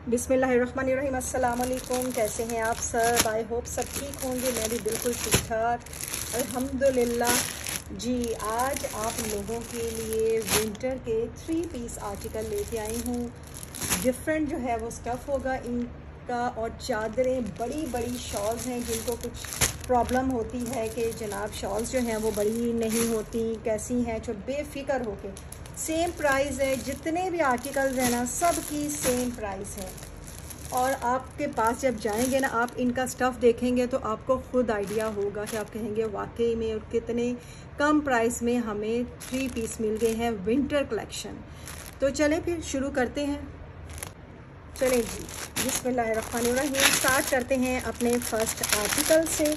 बिस्मिल्लाहिर्रहमानिर्रहीम। अस्सलाम वालेकुम। कैसे हैं आप सब? आई होप सब ठीक होंगे। मैं भी बिल्कुल ठीक ठाक अल्हम्दुलिल्लाह जी। आज आप लोगों के लिए विंटर के 3 पीस आर्टिकल लेके आई हूँ। डिफरेंट जो है वो स्टफ़ होगा इनका, और चादरें बड़ी बड़ी शॉल्स हैं जिनको कुछ प्रॉब्लम होती है कि जनाब शॉल्स जो हैं वो बड़ी नहीं होती, कैसी हैं, जो बेफिक्र होके सेम प्राइस है। जितने भी आर्टिकल्स हैं ना, सब की सेम प्राइस है। और आपके पास जब जाएंगे ना, आप इनका स्टफ़ देखेंगे तो आपको ख़ुद आइडिया होगा कि आप कहेंगे वाकई में और कितने कम प्राइस में हमें 3 पीस मिल गए हैं विंटर कलेक्शन। तो चलें फिर शुरू करते हैं। चलें जी, बिस्मिल्लाहिर्रहमानिर्रहीम। स्टार्ट करते हैं अपने फर्स्ट आर्टिकल से।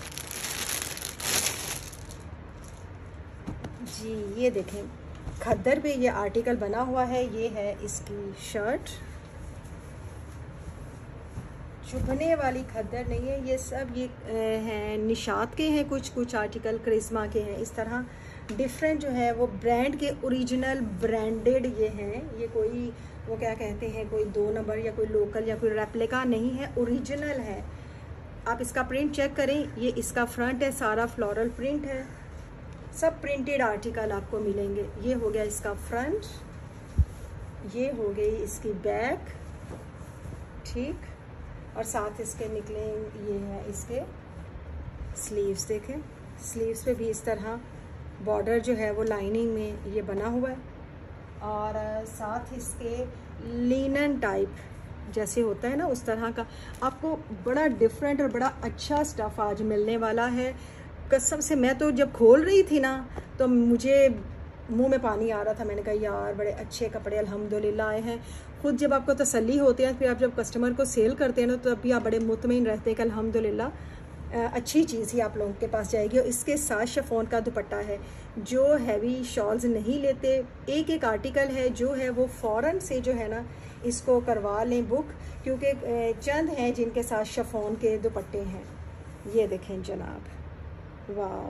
जी ये देखें, खद्दर पे ये आर्टिकल बना हुआ है। ये है इसकी शर्ट। चुभने वाली खद्दर नहीं है, ये सब ये हैं निशात के हैं, कुछ कुछ आर्टिकल करिश्मा के हैं। इस तरह डिफरेंट जो है वो ब्रांड के ओरिजिनल ब्रांडेड ये हैं। ये कोई वो क्या कहते हैं, कोई 2 नंबर या कोई लोकल या कोई रेप्लिका नहीं है, ओरिजिनल है। आप इसका प्रिंट चेक करें। ये इसका फ्रंट है, सारा फ्लोरल प्रिंट है, सब प्रिंटेड आर्टिकल आपको मिलेंगे। ये हो गया इसका फ्रंट, ये हो गई इसकी बैक, ठीक। और साथ इसके निकले ये है इसके स्लीव्स। देखें, स्लीव्स पे भी इस तरह बॉर्डर जो है वो लाइनिंग में ये बना हुआ है। और साथ इसके लिनन टाइप जैसे होता है ना, उस तरह का आपको बड़ा डिफरेंट और बड़ा अच्छा स्टफ़ आज मिलने वाला है। कसम से मैं तो जब खोल रही थी ना तो मुझे मुंह में पानी आ रहा था। मैंने कहा यार बड़े अच्छे कपड़े अल्हम्दुलिल्लाह आए हैं। खुद जब आपको तसल्ली होती है, फिर आप जब कस्टमर को सेल करते हैं ना, तो तब भी आप बड़े मुतमईन रहते हैं कि अल्हम्दुलिल्लाह अच्छी चीज़ ही आप लोगों के पास जाएगी। और इसके साथ शिफॉन का दुपट्टा है। जो हैवी शॉल्स नहीं लेते, एक एक आर्टिकल है जो है वो फ़ौरन से जो है ना इसको करवा लें बुक, क्योंकि चंद हैं जिनके साथ शिफॉन के दुपट्टे हैं। ये देखें जनाब, वाह,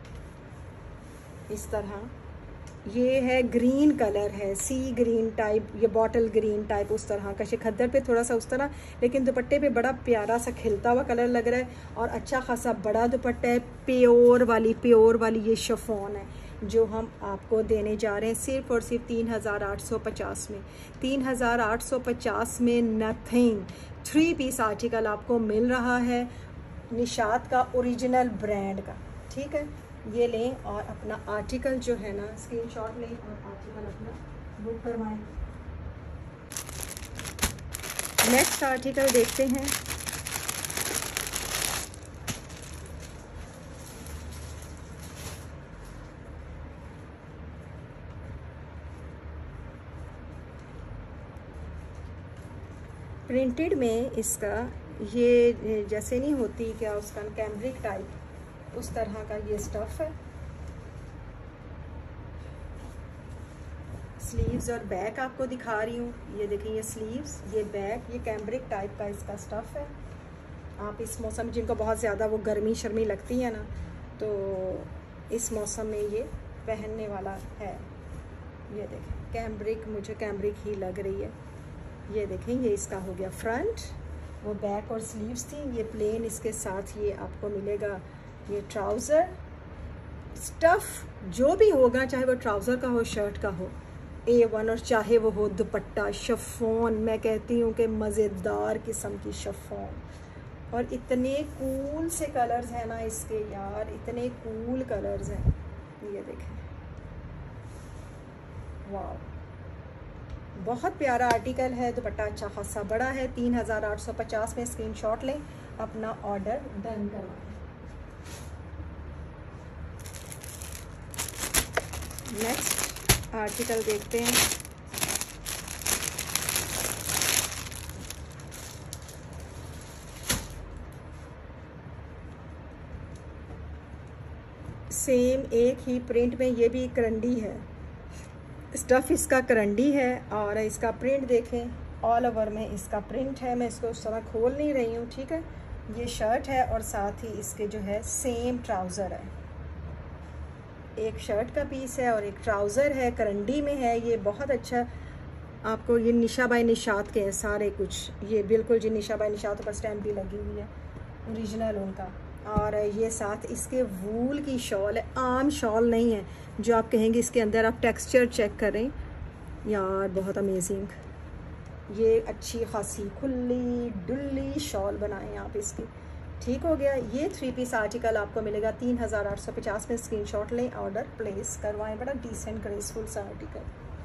इस तरह ये है ग्रीन कलर है, सी ग्रीन टाइप, ये बॉटल ग्रीन टाइप उस तरह का। खद्दर पे थोड़ा सा उस तरह, लेकिन दुपट्टे पे बड़ा प्यारा सा खिलता हुआ कलर लग रहा है। और अच्छा खासा बड़ा दुपट्टा है। प्योर वाली ये शिफॉन है जो हम आपको देने जा रहे हैं सिर्फ और सिर्फ 3850 में। 3850 में नथिंग 3 पीस आर्टिकल आपको मिल रहा है निशात का ओरिजिनल ब्रांड का, ठीक है। ये लें और अपना आर्टिकल जो है ना स्क्रीनशॉट लें और आर्टिकल अपना बुक करवाएं। नेक्स्ट आर्टिकल देखते हैं। प्रिंटेड में इसका ये जैसे नहीं होती क्या उसका कैम्ब्रिक टाइप, उस तरह का ये स्टफ़ है। स्लीव्स और बैक आपको दिखा रही हूँ। ये देखें, ये स्लीव्स, ये बैक, ये कैम्ब्रिक टाइप का इसका स्टफ़ है। आप इस मौसम जिनको बहुत ज़्यादा वो गर्मी शर्मी लगती है ना, तो इस मौसम में ये पहनने वाला है। ये देखें कैम्ब्रिक, मुझे कैम्ब्रिक ही लग रही है। ये देखें, ये इसका हो गया फ्रंट, वो बैक और स्लीव्स थी। ये प्लेन, इसके साथ ये आपको मिलेगा ये ट्राउज़र। स्टफ़ जो भी होगा, चाहे वो ट्राउज़र का हो, शर्ट का हो, A1, और चाहे वो हो दुपट्टा शिफॉन। मैं कहती हूँ कि मज़ेदार किस्म की शिफॉन। और इतने कूल से कलर्स हैं ना इसके यार, इतने कूल कलर्स हैं। ये देखें, वाह, बहुत प्यारा आर्टिकल है। दुपट्टा अच्छा खासा बड़ा है। 3850 में स्क्रीनशॉट लें, अपना ऑर्डर डन करवाएं। नेक्स्ट आर्टिकल देखते हैं। सेम एक ही प्रिंट में ये भी करंडी है। स्टफ़ इसका करंडी है और इसका प्रिंट देखें, ऑल ओवर में इसका प्रिंट है। मैं इसको उस तरह खोल नहीं रही हूँ, ठीक है। ये शर्ट है और साथ ही इसके जो है सेम ट्राउज़र है। एक शर्ट का पीस है और एक ट्राउज़र है, करंडी में है। ये बहुत अच्छा आपको ये निशा बाय निशात के हैं सारे कुछ, ये बिल्कुल जी निशा बाय निशात पर स्टैम्प भी लगी हुई है ओरिजिनल उनका। और ये साथ इसके वूल की शॉल है, आम शॉल नहीं है जो आप कहेंगे इसके अंदर। आप टेक्सचर चेक करें यार, बहुत अमेजिंग। ये अच्छी खासी खुली डुल्ली शॉल बनाएं आप इसकी। ठीक हो गया। ये 3 पीस आर्टिकल आपको मिलेगा 3850 में। स्क्रीनशॉट लें, ऑर्डर प्लेस करवाएं। बड़ा डिसेंट ग्रेसफुल सा आर्टिकल।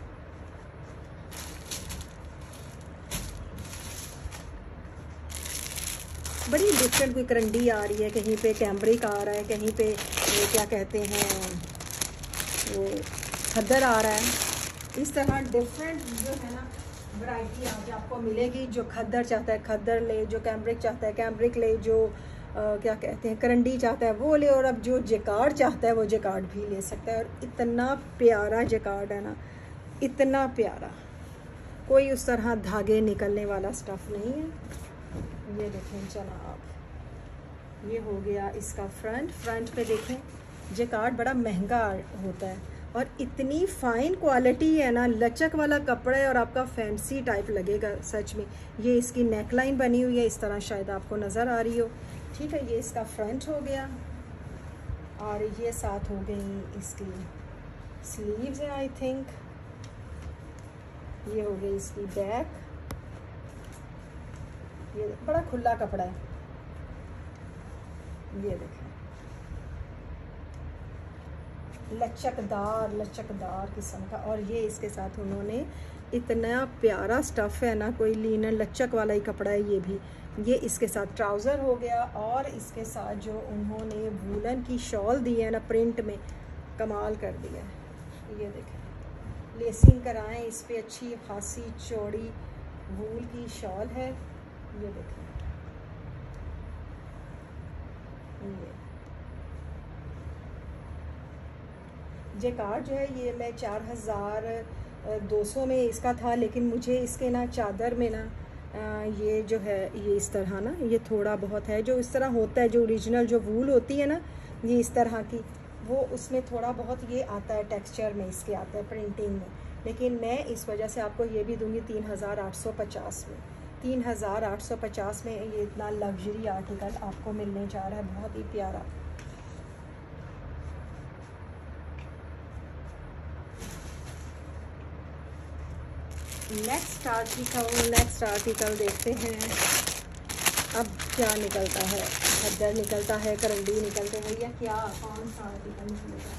बड़ी डिफरेंट कोई करंडी आ रही है, कहीं पे कैम्ब्रिक आ रहा है, कहीं पे वो क्या कहते हैं वो खद्दर आ रहा है। इस तरह डिफरेंट जो है ना वैरायटी आज आपको मिलेगी। जो खद्दर चाहता है खद्दर ले, जो कैम्ब्रिक चाहता है कैम्ब्रिक ले, जो क्या कहते हैं करंडी चाहता है वो ले, और अब जो जेकार्ड चाहता है वो जेकार्ड भी ले सकता है। और इतना प्यारा जेकार्ड है ना, इतना प्यारा, कोई उस तरह धागे निकलने वाला स्टफ़ नहीं है। ये देखें जनाब, ये हो गया इसका फ्रंट पे देखें। जेकार्ड बड़ा महंगा होता है और इतनी फाइन क्वालिटी है ना, लचक वाला कपड़ा है और आपका फैंसी टाइप लगेगा सच में। ये इसकी नेकलाइन बनी हुई है इस तरह, शायद आपको नज़र आ रही हो। ठीक है, ये इसका फ्रंट हो गया और ये साथ हो गई इसकी स्लीव्स है आई थिंक। ये हो गई इसकी बैक। ये बड़ा खुला कपड़ा है, ये देखें लचकदार किस्म का। और ये इसके साथ उन्होंने इतना प्यारा स्टफ़ है ना, कोई लीनन लचक वाला ही कपड़ा है ये भी। ये इसके साथ ट्राउज़र हो गया और इसके साथ जो उन्होंने वूलन की शॉल दी है ना प्रिंट में, कमाल कर दिया है। ये देखें लेसिंग कराएं इस पे, अच्छी खासी चौड़ी वूल की शॉल है। ये देखें ये कार्ड जो है ये मैं 4200 में इसका था, लेकिन मुझे इसके ना चादर में ना ये जो है ये इस तरह ना, ये थोड़ा बहुत है जो इस तरह होता है, जो ओरिजिनल जो वूल होती है ना ये इस तरह की, वो उसमें थोड़ा बहुत ये आता है टेक्सचर में इसके आता है प्रिंटिंग में। लेकिन मैं इस वजह से आपको ये भी दूंगी 3850 में। 3850 में ये इतना लग्जरी आर्टिकल आपको मिलने जा रहा है, बहुत ही प्यारा। नेक्स्ट आर्टिकल देखते हैं अब क्या निकलता है। खद्दर निकलता है, करंडी निकलते हैं, या क्या कौन सा आर्टिकल निकलेगा।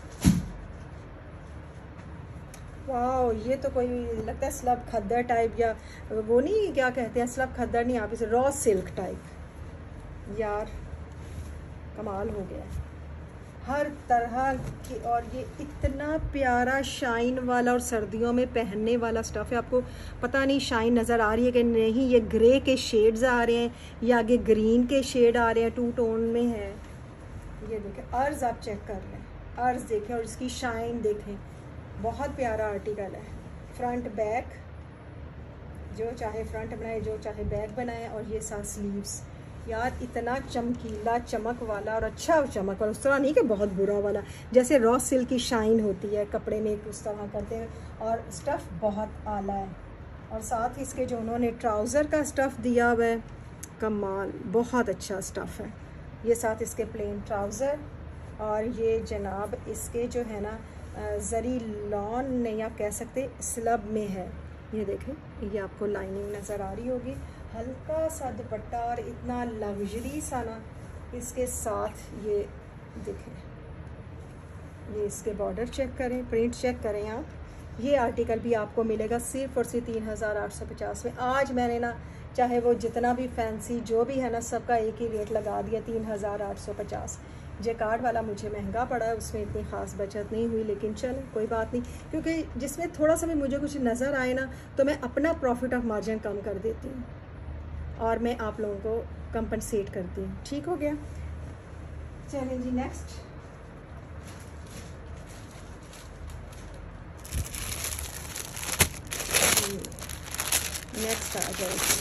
वाह, ये तो कोई लगता है स्लब खद्दर टाइप, या वो नहीं क्या कहते हैं स्लब खद्दर नहीं, आप इसे रॉ सिल्क टाइप। यार कमाल हो गया हर तरह की। और ये इतना प्यारा शाइन वाला और सर्दियों में पहनने वाला स्टफ़ है। आपको पता नहीं शाइन नज़र आ रही है कि नहीं, ये ग्रे के शेड्स आ रहे हैं या आगे ग्रीन के शेड आ रहे हैं, 2 टोन में है। ये देखें अर्ज़, आप चेक कर लें, अर्ज़ देखें और इसकी शाइन देखें, बहुत प्यारा आर्टिकल है। फ्रंट बैक, जो चाहे फ्रंट बनाए जो चाहे बैक बनाए। और ये साथ स्लीव्स, यार इतना चमकीला चमक वाला और अच्छा चमक वाला, उस तरह नहीं कि बहुत बुरा वाला, जैसे रॉ सिल्क की शाइन होती है कपड़े में उस तरह करते हैं। और स्टफ़ बहुत आला है और साथ इसके जो उन्होंने ट्राउज़र का स्टफ़ दिया हुआ है, कमाल, बहुत अच्छा स्टफ़ है। ये साथ इसके प्लेन ट्राउज़र और ये जनाब इसके जो है ना जरी लॉन नहीं आप कह सकते, स्लब में है। ये देखें, ये आपको लाइनिंग नज़र आ रही होगी, हल्का सा दुपट्टा और इतना लग्जरी सा ना इसके साथ। ये देखें, ये इसके बॉर्डर चेक करें, प्रिंट चेक करें आप। ये आर्टिकल भी आपको मिलेगा सिर्फ और सिर्फ 3850 में। आज मैंने ना चाहे वो जितना भी फैंसी जो भी है ना, सबका एक ही रेट लगा दिया 3850। जेकार्ड वाला मुझे महंगा पड़ा है, उसमें इतनी ख़ास बचत नहीं हुई, लेकिन चल कोई बात नहीं, क्योंकि जिसमें थोड़ा सा भी मुझे कुछ नज़र आए ना तो मैं अपना प्रॉफिट ऑफ मार्जिन कम कर देती हूँ और मैं आप लोगों को कंपनसेट करती हूँ। ठीक हो गया, चलें जी नेक्स्ट। नेक्स्ट आ जाए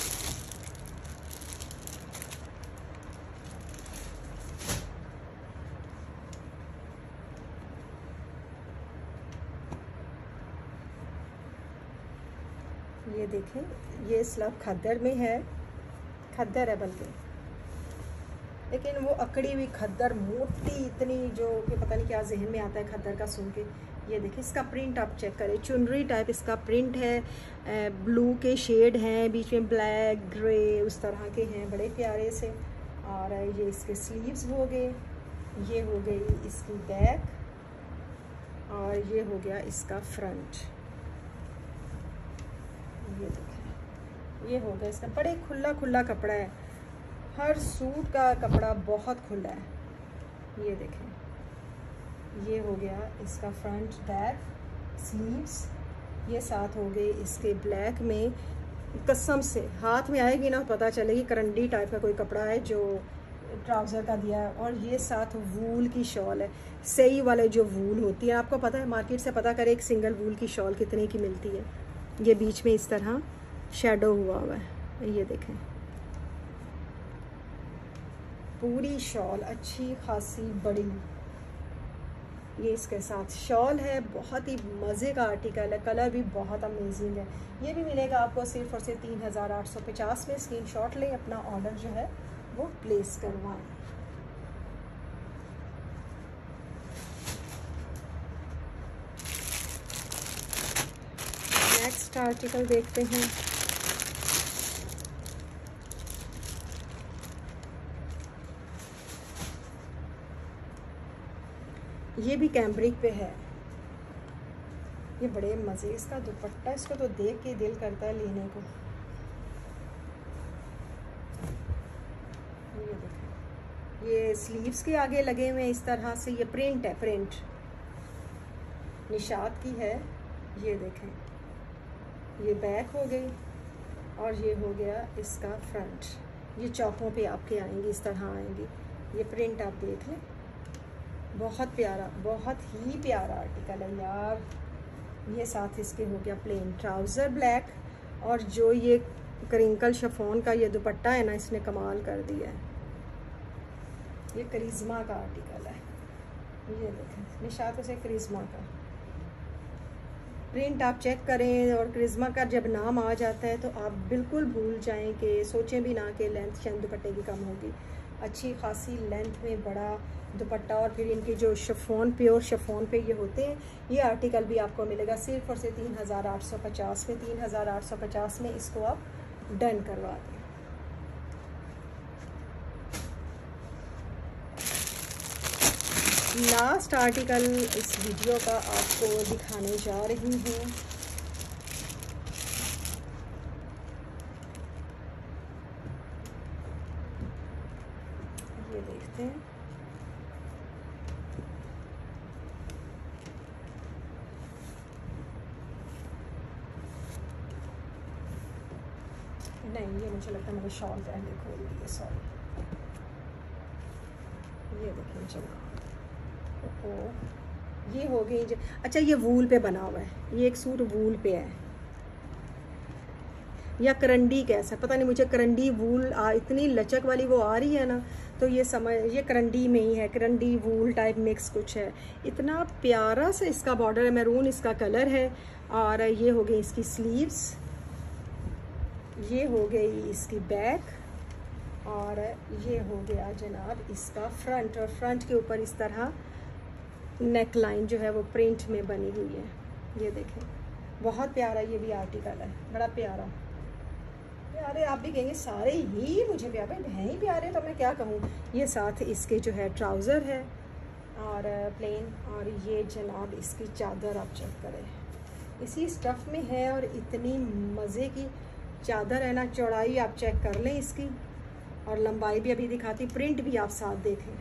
देखें, ये स्लब खद्दर में है, खद्दर है बल्कि, लेकिन वो अकड़ी हुई खद्दर मोटी इतनी, जो कि पता नहीं क्या जहन में आता है खद्दर का सुन के। ये देखिए इसका प्रिंट आप चेक करें, चुनरी टाइप इसका प्रिंट है, ब्लू के शेड हैं, बीच में ब्लैक ग्रे उस तरह के हैं, बड़े प्यारे से। और ये इसके स्लीव्स हो गए, ये हो गई इसकी बैक, और ये हो गया इसका फ्रंट। ये देखें, ये हो गया इसका, बड़े खुला खुला कपड़ा है, हर सूट का कपड़ा बहुत खुला है। ये देखें, ये हो गया इसका फ्रंट बैक स्लीव्स, ये साथ हो गए इसके ब्लैक में। कसम से हाथ में आएगी ना पता चलेगी करंडी टाइप का कोई कपड़ा है जो ट्राउज़र का दिया है। और ये साथ वूल की शॉल है, सही वाले जो वूल होती है, आपको पता है मार्केट से पता करें एक सिंगल वूल की शॉल कितने की मिलती है। ये बीच में इस तरह शेडो हुआ हुआ है, ये देखें पूरी शॉल अच्छी खासी बड़ी, ये इसके साथ शॉल है। बहुत ही मज़े का आर्टिकल है, कलर भी बहुत अमेजिंग है। ये भी मिलेगा आपको सिर्फ और सिर्फ 3850 में। स्क्रीनशॉट लें, अपना ऑर्डर जो है वो प्लेस करवाएं। नेक्स्ट आर्टिकल देखते हैं। ये भी कैम्ब्रिक पे है, ये बड़े मज़े, इसका दुपट्टा, इसको तो देख के दिल करता है लेने को। ये देखें, ये स्लीव्स के आगे लगे हुए हैं इस तरह से, ये प्रिंट है, प्रिंट निशात की है। ये देखें, ये बैक हो गई और ये हो गया इसका फ्रंट। ये चौकों पे आपके आएंगी, इस तरह आएंगी। ये प्रिंट आप देख लें, बहुत प्यारा, बहुत ही प्यारा आर्टिकल है यार। ये साथ इसके हो गया प्लेन ट्राउज़र ब्लैक, और जो ये क्रिंकल शिफॉन का ये दुपट्टा है ना, इसने कमाल कर दिया है। ये करिश्मा का आर्टिकल है, ये देखें निशात से करिश्मा का प्रिंट आप चेक करें। और करिश्मा का जब नाम आ जाता है तो आप बिल्कुल भूल जाएं कि सोचें भी ना कि लेंथ शायद दुपट्टे की कम होगी। अच्छी खासी लेंथ में बड़ा दुपट्टा, और फिर इनके जो शिफॉन, प्योर शिफॉन पे ये होते हैं। ये आर्टिकल भी आपको मिलेगा सिर्फ और सिर्फ 3850 में। 3850 में इसको आप डन करवा दें। लास्ट आर्टिकल इस वीडियो का आपको दिखाने जा रही हूँ। ये देखते हैं, नहीं ये मुझे लगता है मैंने शॉल पहले खोल दी है, सॉरी। ये देखिए चलो, ये हो गई। अच्छा ये वूल पे बना हुआ है, ये एक सूट वूल पे है या करंडी कैसा पता नहीं मुझे। करंडी वूल इतनी लचक वाली वो आ रही है ना, तो ये समझ ये करंडी में ही है, करंडी वूल टाइप मिक्स कुछ है। इतना प्यारा सा इसका बॉर्डर है, मैरून इसका कलर है। और ये हो गई इसकी स्लीव्स, ये हो गई इसकी बैक, और ये हो गया जनाब इसका फ्रंट। और फ्रंट के ऊपर इस तरह नेक लाइन जो है वो प्रिंट में बनी हुई है। ये देखें बहुत प्यारा ये भी आर्टिकल है, बड़ा प्यारा। प्यारे आप भी कहेंगे सारे ही मुझे प्यारे हैं ही प्यारे, तो मैं क्या कहूँ। ये साथ इसके जो है ट्राउज़र है और प्लेन, और ये जनाब इसकी चादर आप चेक करें, इसी स्टफ़ में है। और इतनी मज़े की चादर है ना, चौड़ाई आप चेक कर लें इसकी, और लंबाई भी अभी दिखाती, प्रिंट भी आप साथ देखें।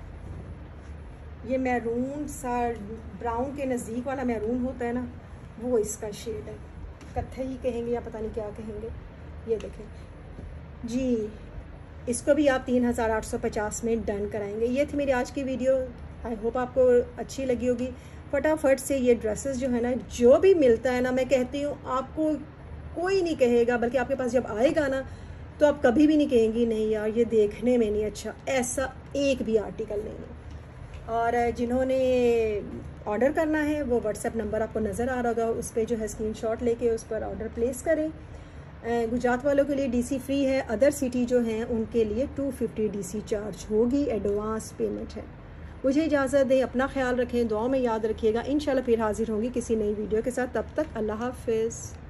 ये मैरून सा, ब्राउन के नज़दीक वाला मैरून होता है ना, वो इसका शेड है, कत्थई कहेंगे या पता नहीं क्या कहेंगे। ये देखें जी, इसको भी आप 3850 में डन कराएंगे। ये थी मेरी आज की वीडियो, आई होप आपको अच्छी लगी होगी। फटाफट से ये ड्रेसेस जो है ना, जो भी मिलता है ना, मैं कहती हूँ आपको कोई नहीं कहेगा, बल्कि आपके पास जब आएगा ना तो आप कभी भी नहीं कहेंगी नहीं यार ये देखने में नहीं अच्छा, ऐसा एक भी आर्टिकल नहीं है। और जिन्होंने ऑर्डर करना है वो व्हाट्सएप नंबर आपको नज़र आ रहा होगा, उस पर जो है स्क्रीनशॉट लेके उस पर ऑर्डर प्लेस करें। गुजरात वालों के लिए डीसी फ्री है, अदर सिटी जो हैं उनके लिए 250 डीसी चार्ज होगी, एडवांस पेमेंट है। मुझे इजाज़त दें, अपना ख्याल रखें, दुआ में याद रखिएगा। इंशाल्लाह फिर हाजिर होंगी किसी नई वीडियो के साथ। तब तक अल्लाह हाफ़िज़।